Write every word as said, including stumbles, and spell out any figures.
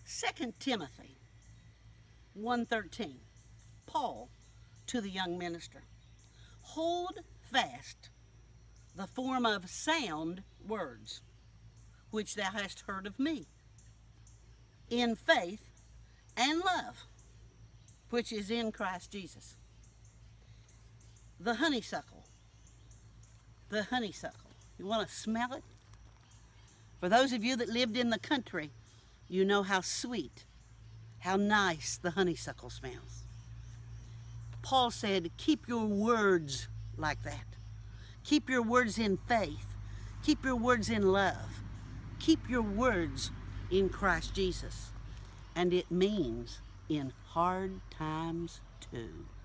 Second Timothy one thirteen, Paul to the young minister. Hold fast the form of sound words, which thou hast heard of me, in faith and love, which is in Christ Jesus. The honeysuckle. The honeysuckle. You want to smell it? For those of you that lived in the country, you know how sweet, how nice the honeysuckle smells. Paul said, keep your words like that. Keep your words in faith. Keep your words in love. Keep your words in Christ Jesus. And it means in hard times too.